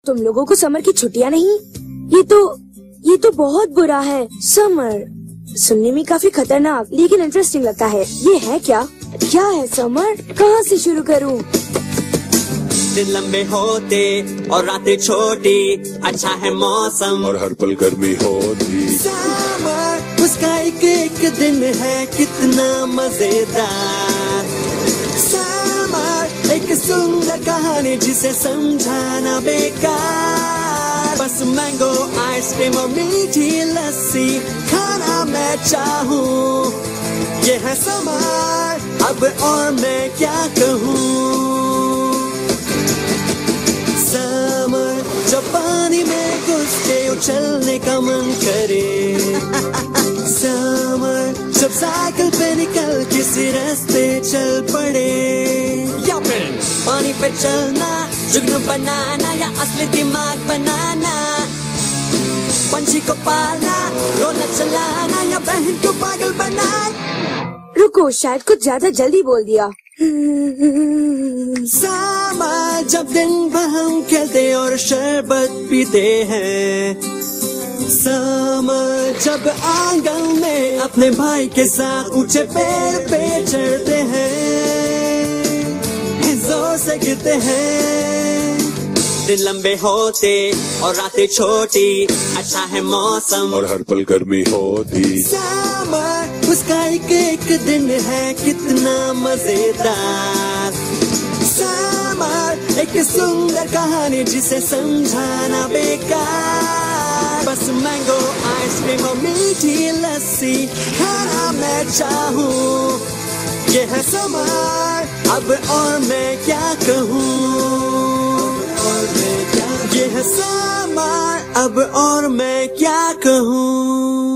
तुम लोगों को समर की छुट्टियां नहीं? ये तो बहुत बुरा है। समर सुनने में काफी खतरनाक लेकिन इंटरेस्टिंग लगता है। ये है क्या है समर? कहाँ से शुरू करूँ? दिन लंबे होते और रातें छोटी, अच्छा है मौसम और हर पल गर्मी होती। समर उसका एक दिन है कितना मजेदार। समर एक सुंदर कहानी जिसे समझाना बेकार। बस मैंगो आइसक्रीम और मीठी लस्सी खाना मैं चाहूँ। ये है समर अब और मैं क्या कहूँ। समर जब पानी में घुस के उछलने का मन करे। समर जब साइकिल पे निकल किसी रास्ते चल पड़े। या फिर पानी पे चलना, जुगनू बनाना या असली दिमाग बनाना। पंछी को पालना, रोना चलाना या बहन को पागल बनाना। रुको, शायद कुछ ज्यादा जल्दी बोल दिया। समर जब दिन भर हम खेलते और शरबत पीते हैं। समर जब आंगन में अपने भाई के साथ ऊंचे पेड़ पे चढ़ते हैं, जोर से गिरते हैं। दिन लंबे होते और रातें छोटी, अच्छा है मौसम और हर पल गर्मी होती। समर उसका एक दिन है कितना मजेदार। समर एक सुंदर कहानी जिसे समझाना बेकार। बस मैंगो आइसक्रीम और मीठी लस्सी खाना मैं चाहूँ। ये है समर अब और मैं क्या कहूँ। ये है समर अब और मैं क्या कहूँ।